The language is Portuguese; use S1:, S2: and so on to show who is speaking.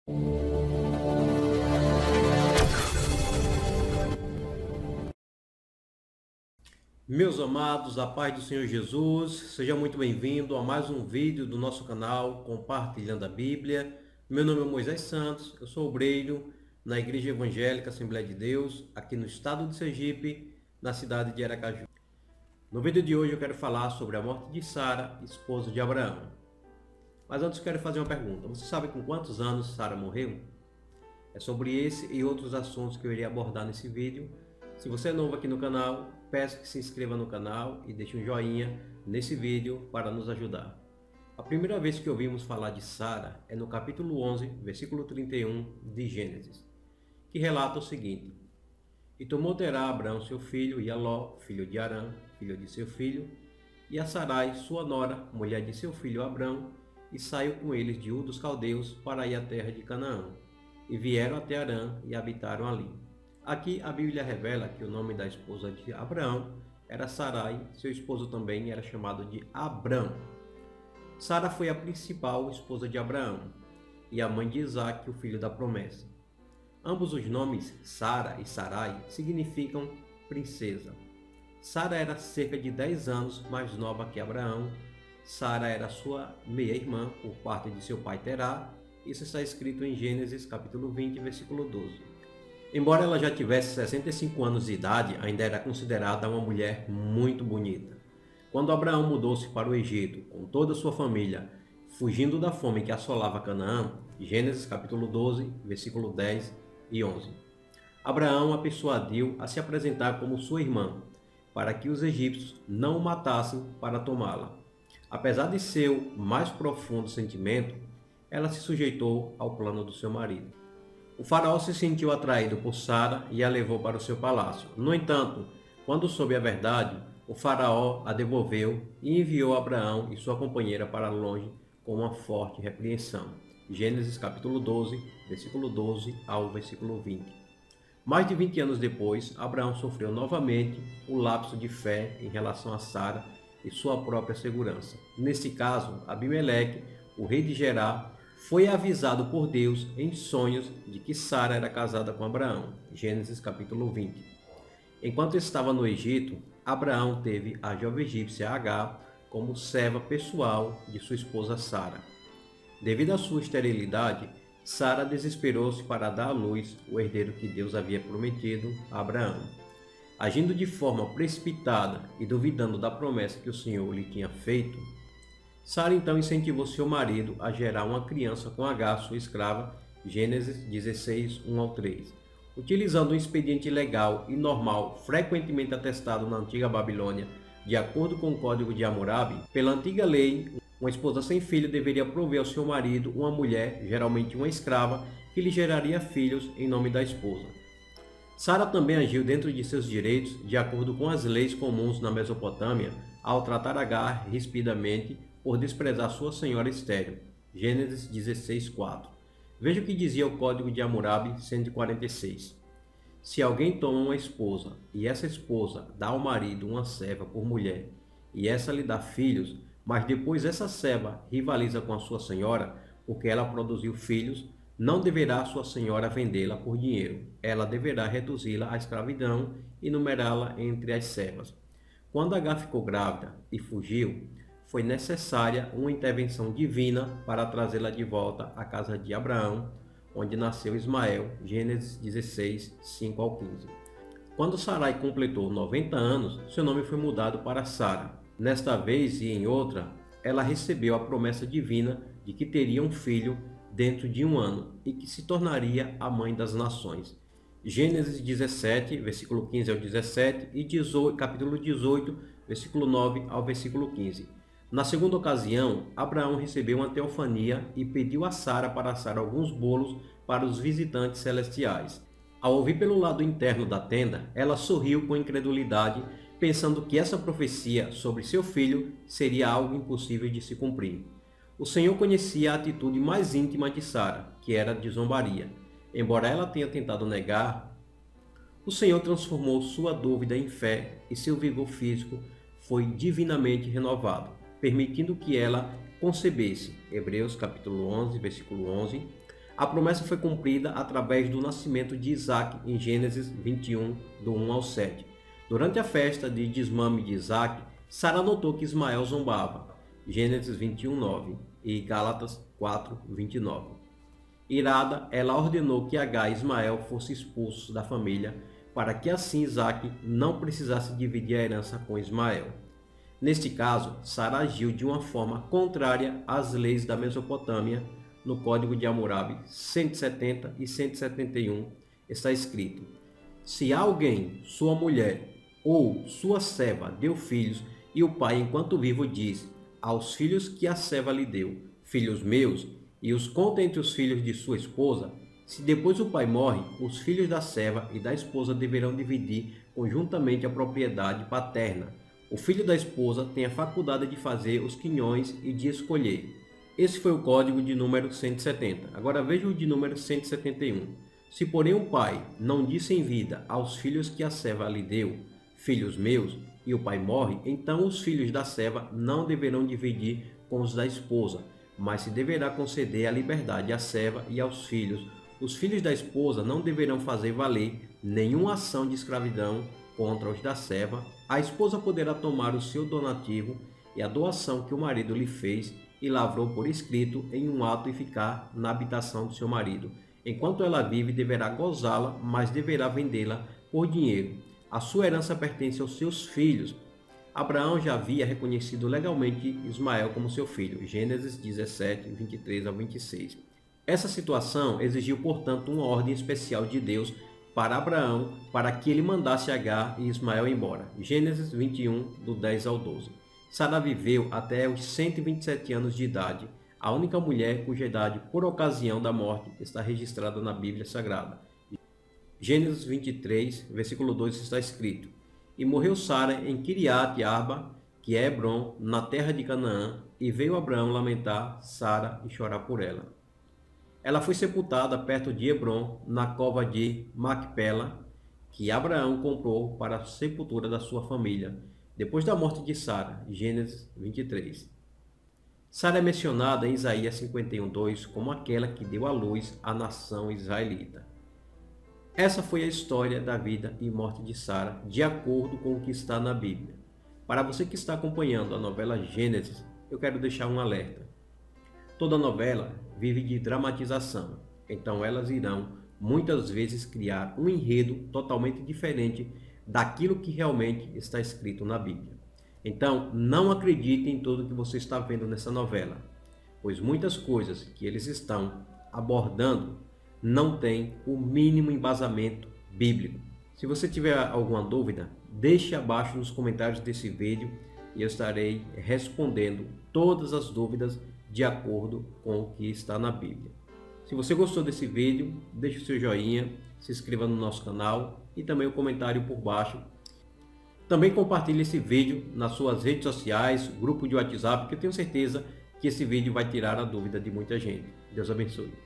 S1: Meus amados, a paz do Senhor Jesus, seja muito bem-vindo a mais um vídeo do nosso canal Compartilhando a Bíblia. Meu nome é Moisés Santos, eu sou obreiro na Igreja Evangélica Assembleia de Deus, aqui no estado de Sergipe, na cidade de Aracaju. No vídeo de hoje eu quero falar sobre a morte de Sara, esposa de Abraão. Mas antes eu quero fazer uma pergunta. Você sabe com quantos anos Sara morreu? É sobre esse e outros assuntos que eu irei abordar nesse vídeo. Se você é novo aqui no canal, peço que se inscreva no canal e deixe um joinha nesse vídeo para nos ajudar. A primeira vez que ouvimos falar de Sara é no capítulo 11, versículo 31 de Gênesis, que relata o seguinte: E tomou Terá Abraão seu filho, e a Ló, filho de Arã, filho de seu filho, e a Sarai, sua nora, mulher de seu filho Abrão, e saiu com eles de Ur dos Caldeus para ir à terra de Canaã. E vieram até Arã e habitaram ali. Aqui a Bíblia revela que o nome da esposa de Abraão era Sarai, seu esposo também era chamado de Abrão. Sara foi a principal esposa de Abraão e a mãe de Isaque, o filho da promessa. Ambos os nomes, Sara e Sarai, significam princesa. Sara era cerca de 10 anos mais nova que Abraão. Sara era sua meia-irmã por parte de seu pai Terá. Isso está escrito em Gênesis capítulo 20, versículo 12. Embora ela já tivesse 65 anos de idade, ainda era considerada uma mulher muito bonita. Quando Abraão mudou-se para o Egito com toda a sua família, fugindo da fome que assolava Canaã, Gênesis capítulo 12, versículo 10 e 11. Abraão a persuadiu a se apresentar como sua irmã, para que os egípcios não o matassem para tomá-la. Apesar de seu mais profundo sentimento, ela se sujeitou ao plano do seu marido. O faraó se sentiu atraído por Sara e a levou para o seu palácio. No entanto, quando soube a verdade, o faraó a devolveu e enviou Abraão e sua companheira para longe com uma forte repreensão. Gênesis capítulo 12, versículo 12 ao versículo 20. Mais de 20 anos depois, Abraão sofreu novamente o lapso de fé em relação a Sara e sua própria segurança. Nesse caso, Abimeleque, o rei de Gerar, foi avisado por Deus em sonhos de que Sara era casada com Abraão. Gênesis capítulo 20. Enquanto estava no Egito, Abraão teve a jovem egípcia Agar como serva pessoal de sua esposa Sara. Devido à sua esterilidade, Sara desesperou-se para dar à luz o herdeiro que Deus havia prometido a Abraão. Agindo de forma precipitada e duvidando da promessa que o Senhor lhe tinha feito, Sara então incentivou seu marido a gerar uma criança com Agar, sua escrava, Gênesis 16, 1 ao 3. Utilizando um expediente legal e normal frequentemente atestado na antiga Babilônia, de acordo com o Código de Hammurabi, pela antiga lei, uma esposa sem filho deveria prover ao seu marido uma mulher, geralmente uma escrava, que lhe geraria filhos em nome da esposa. Sara também agiu dentro de seus direitos, de acordo com as leis comuns na Mesopotâmia, ao tratar Agar rispidamente por desprezar sua senhora estéril. Gênesis 16, 4. Veja o que dizia o Código de Hammurabi 146. Se alguém toma uma esposa, e essa esposa dá ao marido uma serva por mulher, e essa lhe dá filhos, mas depois essa serva rivaliza com a sua senhora, porque ela produziu filhos, não deverá sua senhora vendê-la por dinheiro. Ela deverá reduzi-la à escravidão e numerá-la entre as servas. Quando Agar ficou grávida e fugiu, foi necessária uma intervenção divina para trazê-la de volta à casa de Abraão, onde nasceu Ismael, Gênesis 16, 5 ao 15. Quando Sarai completou 90 anos, seu nome foi mudado para Sara. Nesta vez e em outra, ela recebeu a promessa divina de que teria um filho dentro de um ano e que se tornaria a mãe das nações. Gênesis 17, versículo 15 ao 17 e capítulo 18, versículo 9 ao versículo 15. Na segunda ocasião, Abraão recebeu uma teofania e pediu a Sara para assar alguns bolos para os visitantes celestiais. Ao ouvir pelo lado interno da tenda, ela sorriu com incredulidade, pensando que essa profecia sobre seu filho seria algo impossível de se cumprir. O Senhor conhecia a atitude mais íntima de Sara, que era de zombaria. Embora ela tenha tentado negar, o Senhor transformou sua dúvida em fé e seu vigor físico foi divinamente renovado, permitindo que ela concebesse. Hebreus capítulo 11, versículo 11. A promessa foi cumprida através do nascimento de Isaac em Gênesis 21, do 1 ao 7. Durante a festa de desmame de Isaac, Sara notou que Ismael zombava. Gênesis 21, 9 e Gálatas 4, 29. Irada, ela ordenou que Agar e Ismael fossem expulsos da família, para que assim Isaac não precisasse dividir a herança com Ismael. Neste caso, Sara agiu de uma forma contrária às leis da Mesopotâmia. No Código de Hammurabi 170 e 171 está escrito: se alguém, sua mulher ou sua serva deu filhos, e o pai enquanto vivo diz aos filhos que a serva lhe deu, filhos meus, e os conta entre os filhos de sua esposa, se depois o pai morre, os filhos da serva e da esposa deverão dividir conjuntamente a propriedade paterna. O filho da esposa tem a faculdade de fazer os quinhões e de escolher. Esse foi o código de número 170. Agora veja o de número 171. Se porém o pai não disse em vida aos filhos que a serva lhe deu, filhos meus, e o pai morre, então os filhos da serva não deverão dividir com os da esposa, mas se deverá conceder a liberdade à serva e aos filhos. Os filhos da esposa não deverão fazer valer nenhuma ação de escravidão contra os da serva. A esposa poderá tomar o seu donativo e a doação que o marido lhe fez e lavrou por escrito em um ato e ficar na habitação do seu marido. Enquanto ela vive, deverá gozá-la, mas deverá vendê-la por dinheiro. A sua herança pertence aos seus filhos. Abraão já havia reconhecido legalmente Ismael como seu filho. Gênesis 17, 23 a 26. Essa situação exigiu, portanto, uma ordem especial de Deus para Abraão para que ele mandasse Agar e Ismael embora. Gênesis 21, do 10 ao 12. Sara viveu até os 127 anos de idade, a única mulher cuja idade, por ocasião da morte, está registrada na Bíblia Sagrada. Gênesis 23, versículo 2 está escrito: e morreu Sara em Kiriat Arba, que é Hebron, na terra de Canaã, e veio Abraão lamentar Sara e chorar por ela. Ela foi sepultada perto de Hebron, na cova de Macpela, que Abraão comprou para a sepultura da sua família, depois da morte de Sara. Gênesis 23. Sara é mencionada em Isaías 51:2 como aquela que deu à luz à nação israelita. Essa foi a história da vida e morte de Sara, de acordo com o que está na Bíblia. Para você que está acompanhando a novela Gênesis, eu quero deixar um alerta. Toda novela vive de dramatização, então elas irão muitas vezes criar um enredo totalmente diferente daquilo que realmente está escrito na Bíblia. Então, não acredite em tudo que você está vendo nessa novela, pois muitas coisas que eles estão abordando não têm o mínimo embasamento bíblico. Se você tiver alguma dúvida, deixe abaixo nos comentários desse vídeo e eu estarei respondendo todas as dúvidas de acordo com o que está na Bíblia. Se você gostou desse vídeo, deixe o seu joinha, se inscreva no nosso canal e também o comentário por baixo. Também compartilhe esse vídeo nas suas redes sociais, grupo de WhatsApp, que eu tenho certeza que esse vídeo vai tirar a dúvida de muita gente. Deus abençoe.